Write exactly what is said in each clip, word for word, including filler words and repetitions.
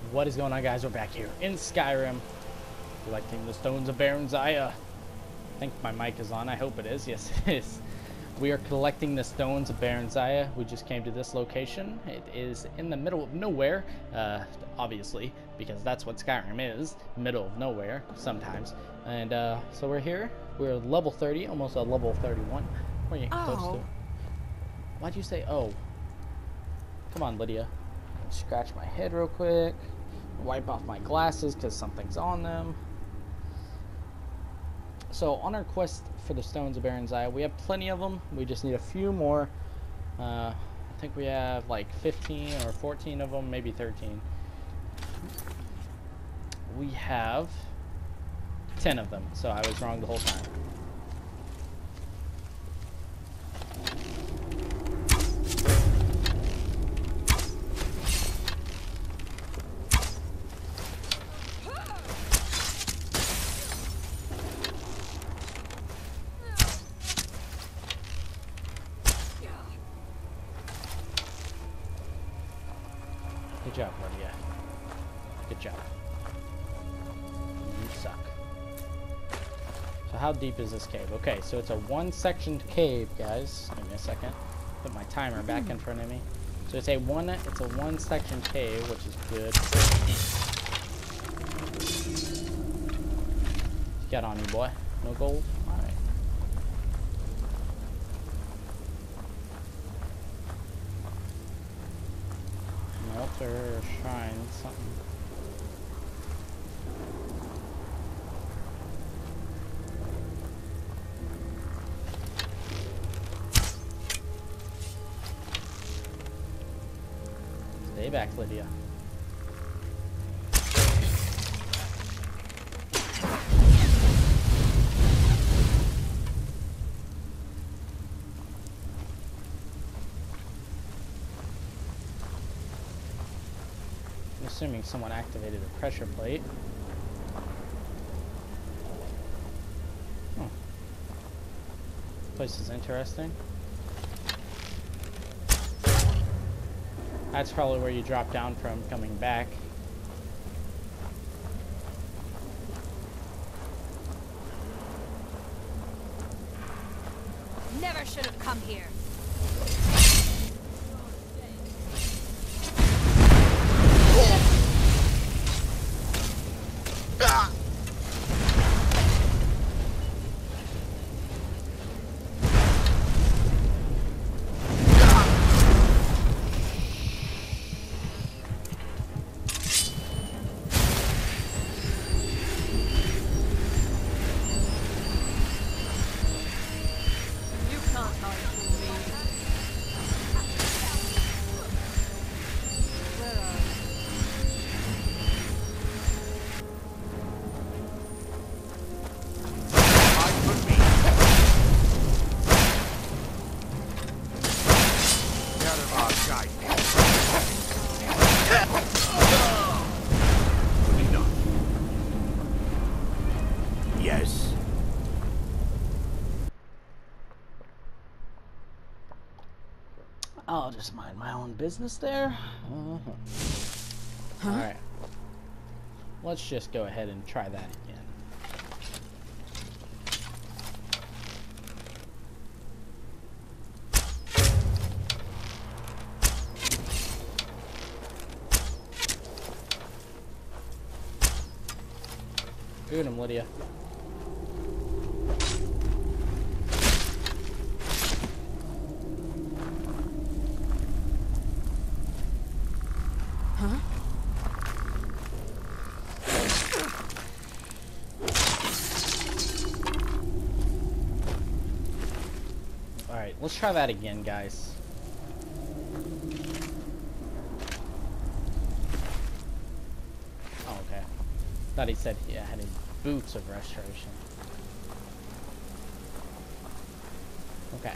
What is going on, guys? We're back here in Skyrim, collecting the stones of Baron Zaya. I think my mic is on. I hope it is. Yes, it is. We are collecting the stones of Baron Zaya. We just came to this location. It is in the middle of nowhere, uh, obviously, because that's what Skyrim is, middle of nowhere, sometimes. And uh, so we're here. We're level thirty, almost a level thirty-one. Where are you close Oh. to? Why'd you say, oh? Come on, Lydia. Scratch my head real quick. Wipe off my glasses because something's on them. So on our quest for the stones of Baron Zaya, we have plenty of them. We just need a few more. Uh, I think we have like fifteen or fourteen of them, maybe thirteen. We have ten of them, so I was wrong the whole time. Good job, Lydia. Good job. You suck. So how deep is this cave? Okay, so it's a one-sectioned cave, guys. Give me a second. Put my timer back in front of me. So it's a one. It's a one-section cave, which is good. Get on you, boy. No gold. All right. Altar, shrine, something. Stay back, Lydia. Assuming someone activated a pressure plate. Hmm. Place is interesting. That's probably where you drop down from coming back. Never should have come here. Yes. I'll just mind my own business there. Uh-huh. Huh? All right. Let's just go ahead and try that again. Shoot him, Lydia. Huh? Alright, let's try that again, guys. Oh, okay. Thought he said he had his boots of restoration. Okay.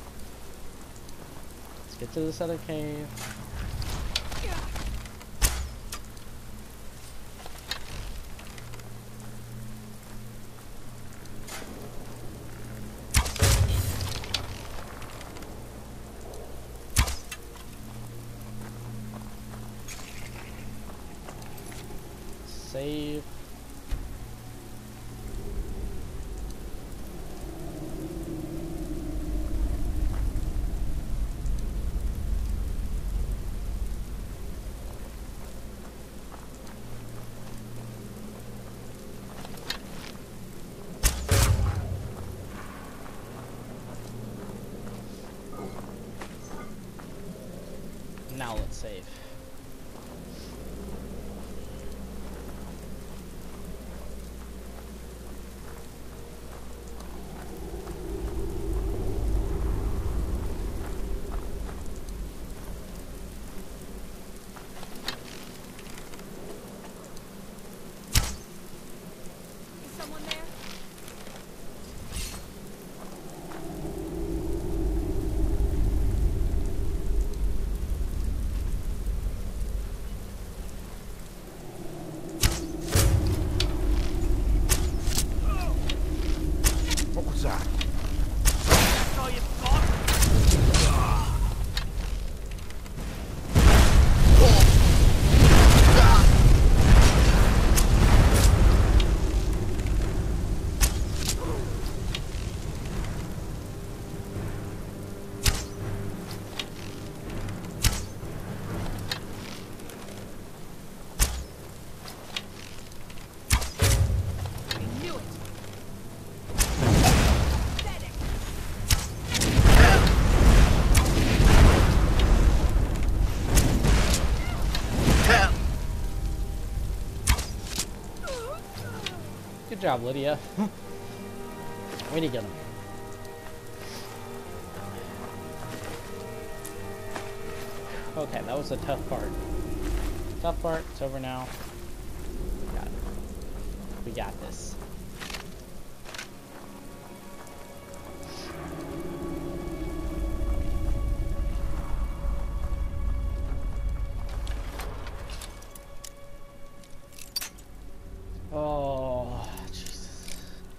Let's get to this other cave. save. Now let's save. Is someone there? What was that? I knew it. Pathetic. Good job, Lydia. Way to get him. Okay, that was a tough part. Tough part, it's over now. We got it. We got this. Oh, Jesus.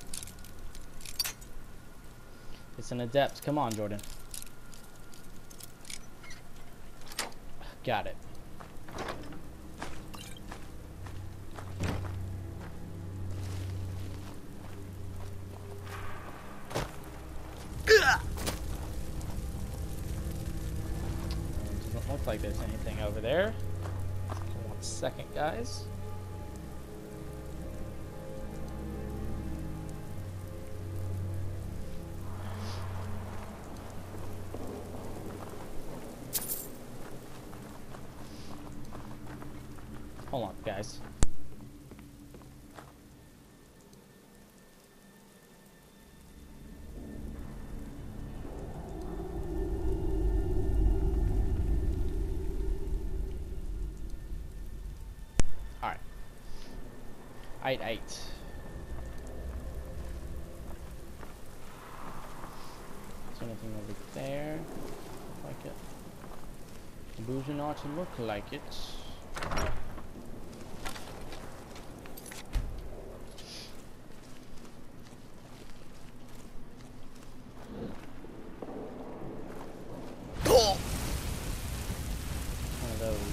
It's an adept. Come on, Jordan. Got it. Doesn't look like there's anything over there. One second, guys. Hold on, guys. All right. Eight, eight. Is there anything over there? Like it. The booze not to look like it. One of those.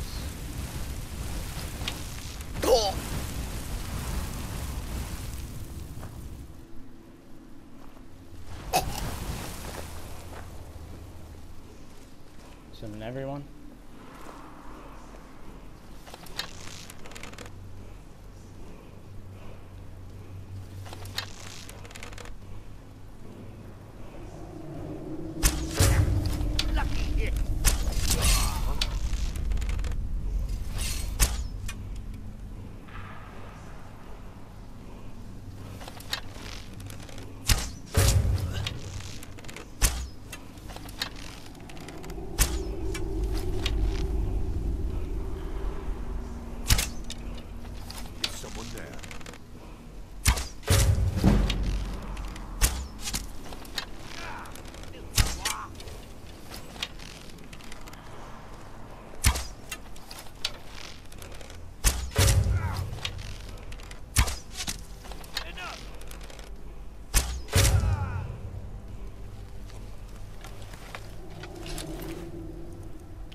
Summon everyone.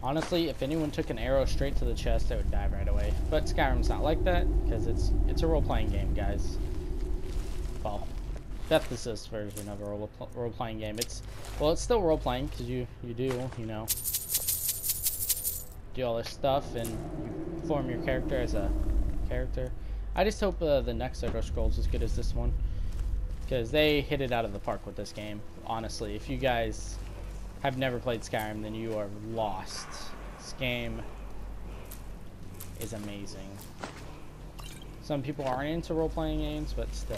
Honestly, if anyone took an arrow straight to the chest, they would die right away. But Skyrim's not like that, because it's it's a role-playing game, guys. Well, Death Assist version of a role, role-playing game. It's, well, it's still role-playing, because you, you do, you know, do all this stuff, and you form your character as a character. I just hope uh, the next Elder Scrolls is as good as this one, because they hit it out of the park with this game. Honestly, if you guys have never played Skyrim, then you are lost. This game is amazing. Some people aren't into role-playing games, but still.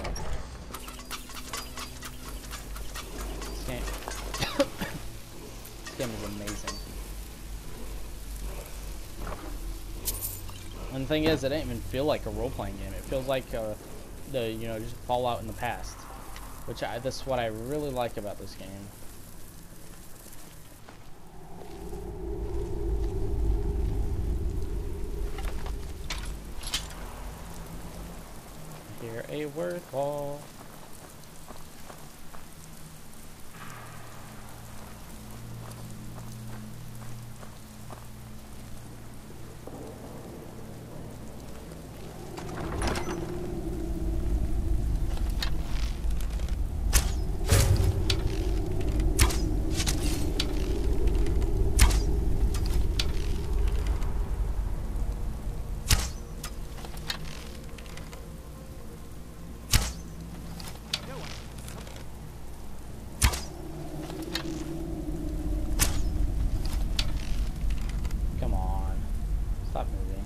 This game, this game is amazing. And the thing is, it didn't even feel like a role-playing game. It feels like uh, the, you know, just Fallout in the past. Which I, that's what I really like about this game. Here a word ball. Stop moving.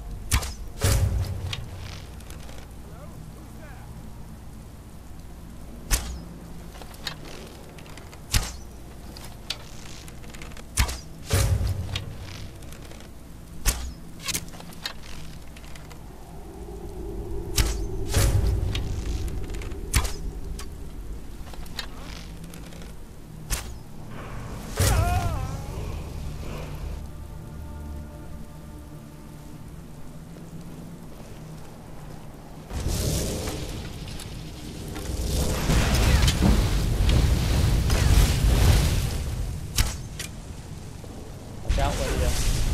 Out, Lydia.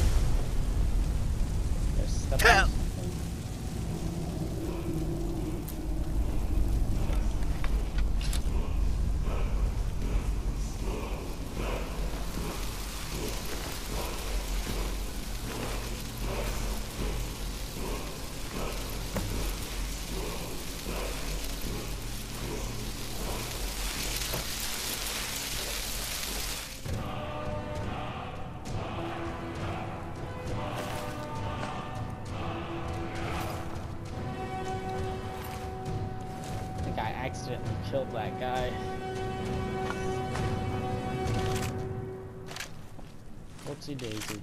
There's stuff on something. I accidentally killed that guy. Whoopsie daisy.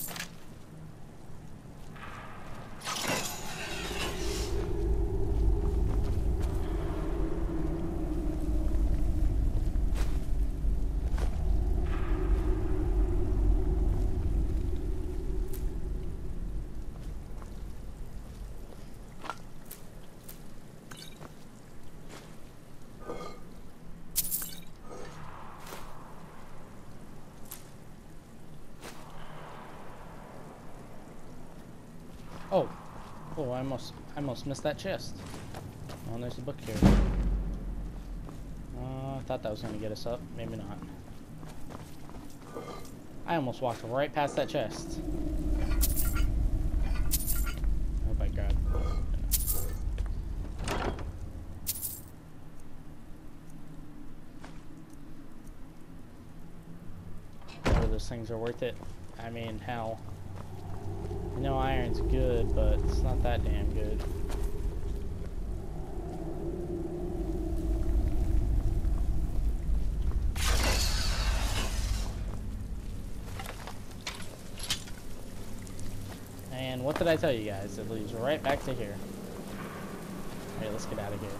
Oh, oh! I almost, I almost missed that chest. Oh, and there's a book here. Uh, I thought that was gonna get us up. Maybe not. I almost walked right past that chest. Oh my god! Whether those things are worth it. I mean, hell. I know iron's good, but it's not that damn good. And what did I tell you guys? It leads right back to here. Alright, let's get out of here.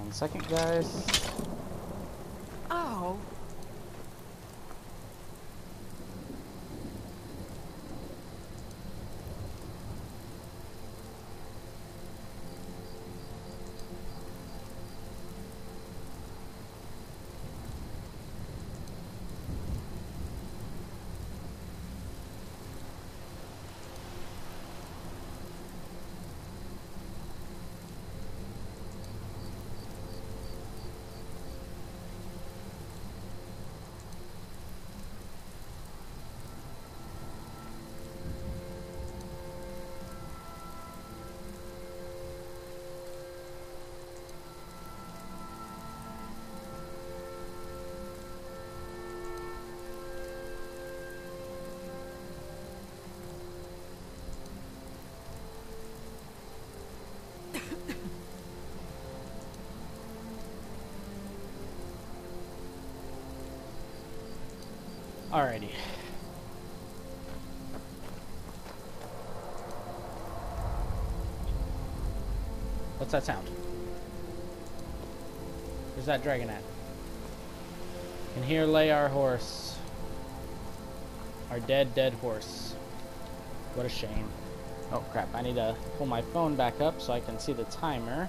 One second, guys. Oh. Alrighty. What's that sound? Where's that dragon at? And here lay our horse. Our dead, dead horse. What a shame. Oh crap, I need to pull my phone back up so I can see the timer.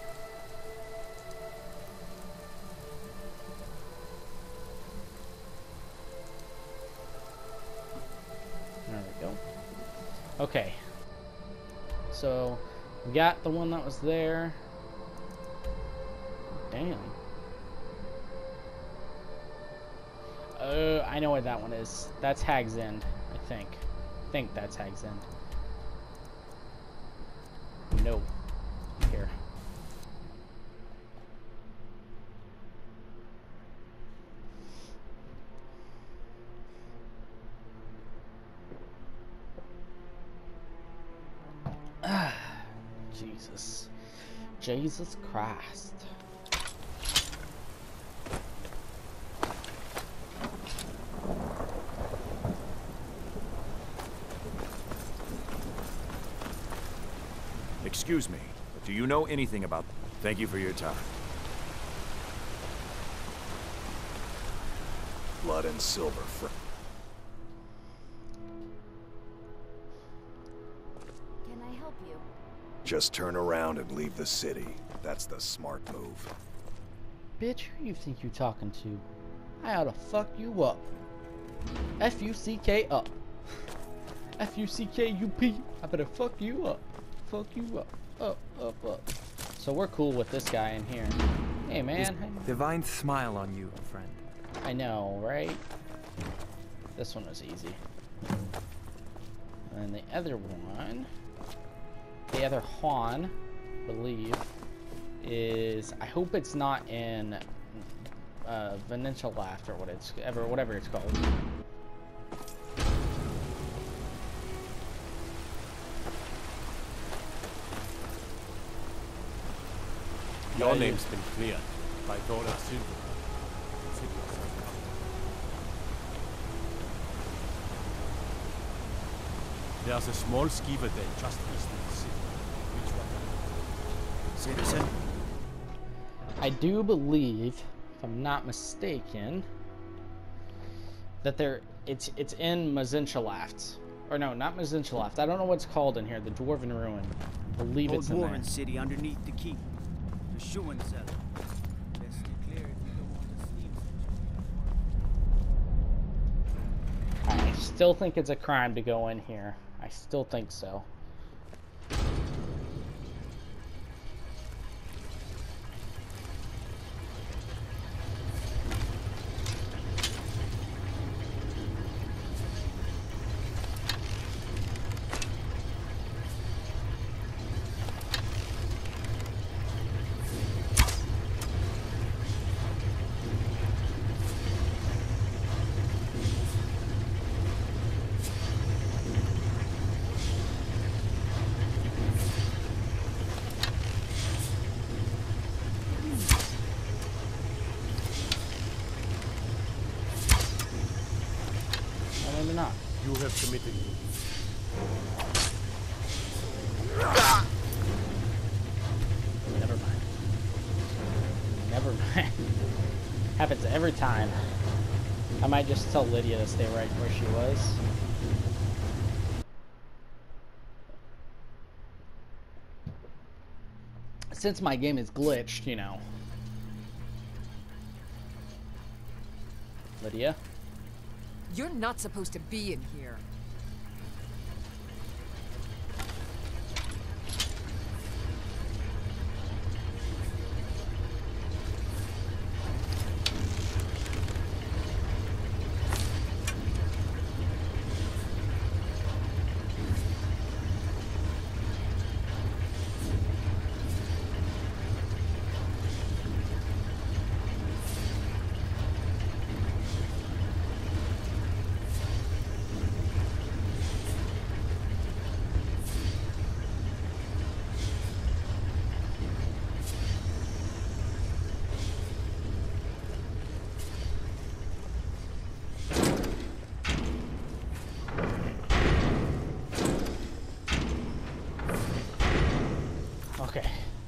There we go. Okay. So, we got the one that was there. Damn. Uh, I know where that one is. That's Hag's End, I think. I think that's Hag's End. No. Here. Ah, Jesus. Jesus Christ. Excuse me, but do you know anything about... Thank you for your time. Blood and silver fr- Can I help you? Just turn around and leave the city. That's the smart move. Bitch, who you think you're talking to? I oughta fuck you up. F U C K up. F U C K U P. I better fuck you up. Fuck you up. Up, up, up. So we're cool with this guy in here. Hey, man. Divine smile on you, friend. I know, right? This one was easy. And then the other one, the other Juan, I believe, is, I hope it's not in uh, Venetia Laft or what it's ever, whatever it's called. Your name's been cleared by Dora Silva. There's a small skeever there just east of the city. Which one? Citizen? I do believe, if I'm not mistaken, that there it's it's in Mazinchalaft. Or no, not Mazinchalaft. I don't know what's called in here, the Dwarven Ruin. I believe it's in there. Old Warren City underneath the keep. The shoeing cellar. Best stay clear if you don't want to sleep. I still think it's a crime to go in here. I still think so. Not. You have committed. Never mind. Happens every time. I might just tell Lydia to stay right where she was. Since my game is glitched, you know. Lydia? You're not supposed to be in here. Okay.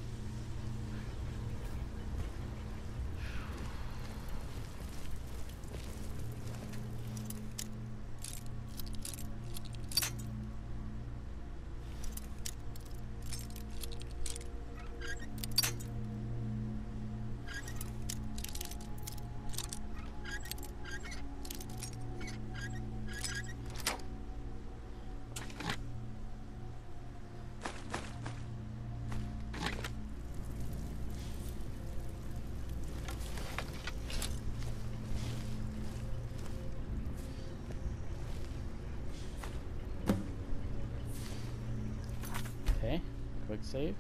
Okay, quick save.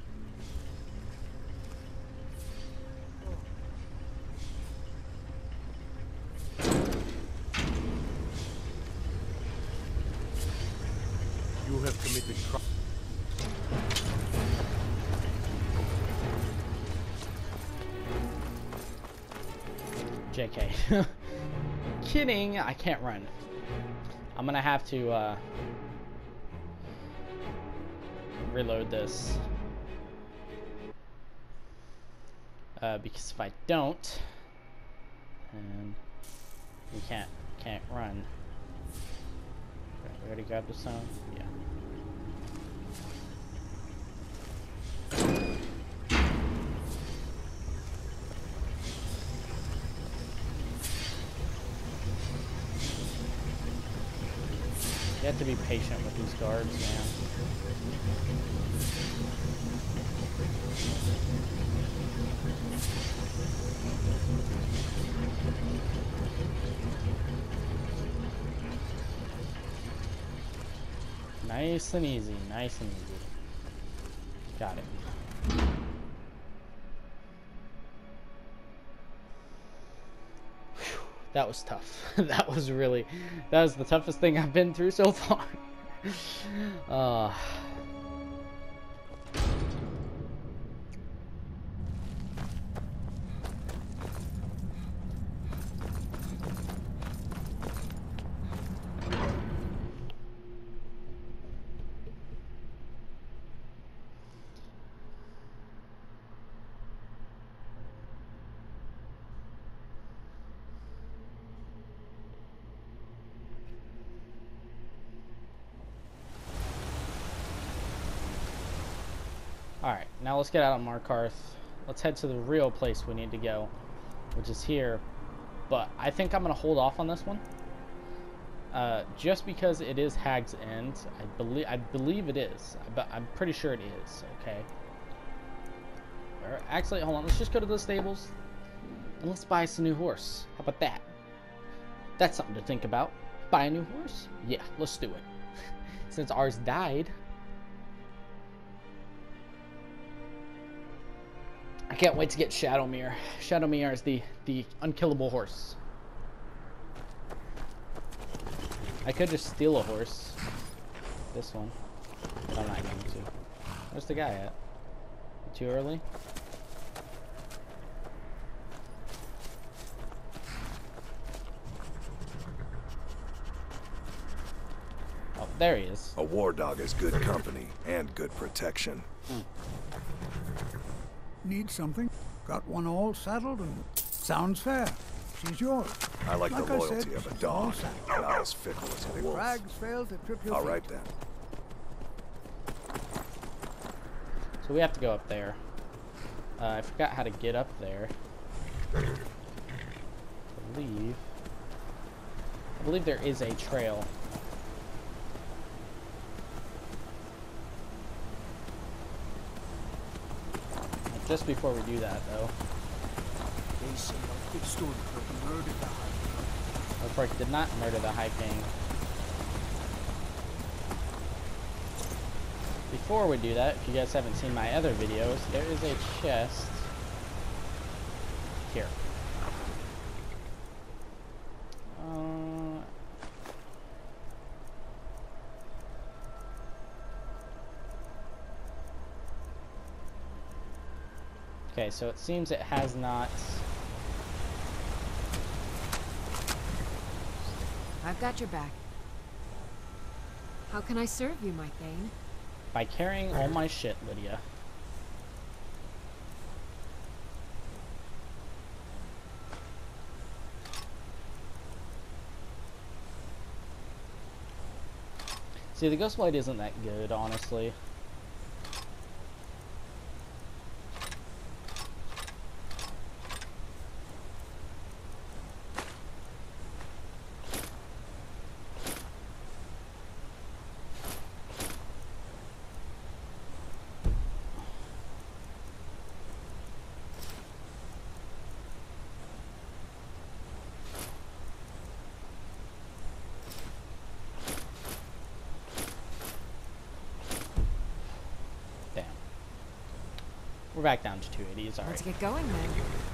You have committed crime. J K. Kidding, I can't run. I'm gonna have to uh, reload this. Uh, because if I don't, then we can't can't run. Okay, we already grabbed the stone? Yeah. You have to be patient with these guards, man. Nice and easy, nice and easy. Got it. Whew, that was tough. That was really, that was the toughest thing I've been through so far. uh, Alright, now let's get out of Markarth. Let's head to the real place we need to go, which is here. But I think I'm going to hold off on this one. Uh, just because it is Hag's End. I believe I believe it is. But I'm pretty sure it is, okay? Or actually, hold on. Let's just go to the stables. And let's buy us a new horse. How about that? That's something to think about. Buy a new horse? Yeah, let's do it. Since ours died. I can't wait to get Shadowmere. Shadowmere is the, the unkillable horse. I could just steal a horse. This one. But I'm not going to. Where's the guy at? Too early? Oh, there he is. A war dog is good company and good protection. Mm. Need something? Got one all saddled and sounds fair. She's yours. I like, Like the I loyalty said, of a she's all dog, set. not as fickle as a The wolf. crags fail to trip your All feet. right then. So we have to go up there. Uh, I forgot how to get up there. I believe. I believe there is a trail. Just before we do that, though, They say our big Stormcloak murdered the High Lord did not murder the High King. Before we do that, if you guys haven't seen my other videos, there is a chest here. Uh, okay, so it seems it has not. I've got your back. How can I serve you, my Thane? By carrying all my shit, Lydia. See, the Ghostblade isn't that good, honestly. We're back down to two eighties, alright. Let's get going then.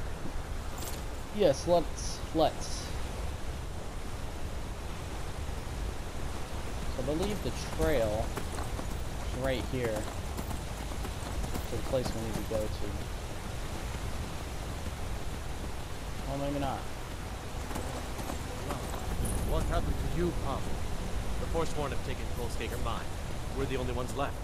Yes, let's, let's. So I believe the trail is right here to the place we need to go to. Well, maybe not. What happened to you, Pop? The Forsworn have taken Volskager mine. We're the only ones left.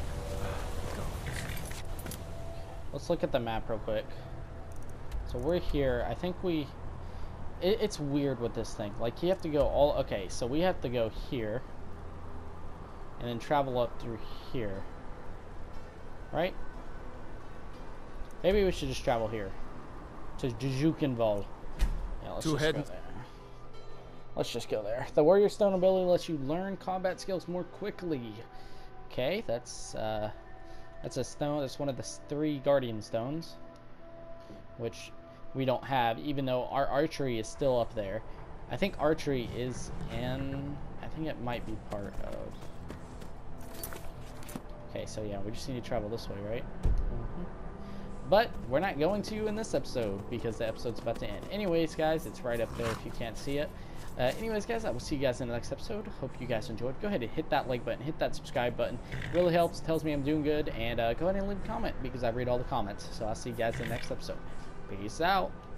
Let's look at the map real quick. So we're here. I think we... It, it's weird with this thing. Like, you have to go all... Okay, so we have to go here. And then travel up through here. Right? Maybe we should just travel here. To Jujukinval. Yeah, let's Two just head- go there. Let's just go there. The Warrior Stone ability lets you learn combat skills more quickly. Okay, that's... Uh, That's a stone. That's one of the three Guardian Stones, which we don't have, even though our archery is still up there. I think archery is in. I think it might be part of. Okay, so yeah, we just need to travel this way, right? Mm-hmm. But we're not going to in this episode because the episode's about to end. Anyways, guys, it's right up there if you can't see it. Uh, anyways, guys, I will see you guys in the next episode. Hope you guys enjoyed. Go ahead and hit that like button, hit that subscribe button. It really helps, tells me I'm doing good, and uh, go ahead and leave a comment because I read all the comments. So I'll see you guys in the next episode. Peace out.